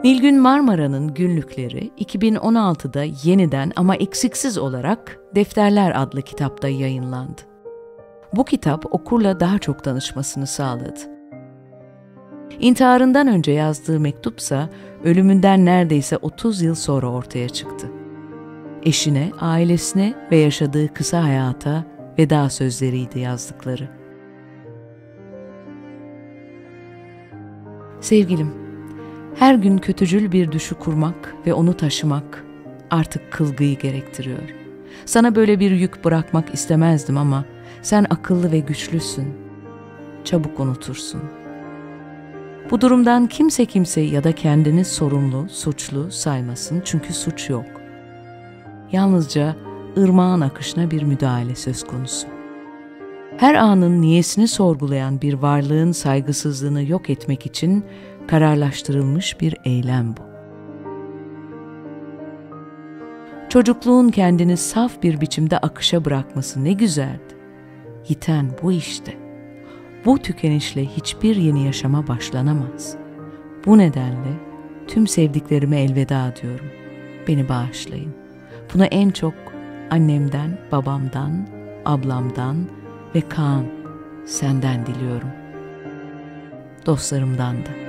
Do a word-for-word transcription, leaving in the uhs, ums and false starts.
Nilgün Marmara'nın günlükleri iki bin on altıda yeniden ama eksiksiz olarak Defterler adlı kitapta yayınlandı. Bu kitap okurla daha çok tanışmasını sağladı. İntiharından önce yazdığı mektupsa ölümünden neredeyse otuz yıl sonra ortaya çıktı. Eşine, ailesine ve yaşadığı kısa hayata veda sözleriydi yazdıkları. Sevgilim, her gün kötücül bir düşü kurmak ve onu taşımak artık kılgıyı gerektiriyor. Sana böyle bir yük bırakmak istemezdim ama sen akıllı ve güçlüsün. Çabuk unutursun. Bu durumdan kimse kimseyi ya da kendini sorumlu, suçlu saymasın çünkü suç yok. Yalnızca ırmağın akışına bir müdahale söz konusu. Her anın niyesini sorgulayan bir varlığın saygısızlığını yok etmek için kararlaştırılmış bir eylem bu. Çocukluğun kendini saf bir biçimde akışa bırakması ne güzeldi. Yiten bu işte. Bu tükenişle hiçbir yeni yaşama başlanamaz. Bu nedenle tüm sevdiklerime elveda diyorum. Beni bağışlayın. Bunu en çok annemden, babamdan, ablamdan ve Kaan, senden diliyorum. Dostlarımdan da.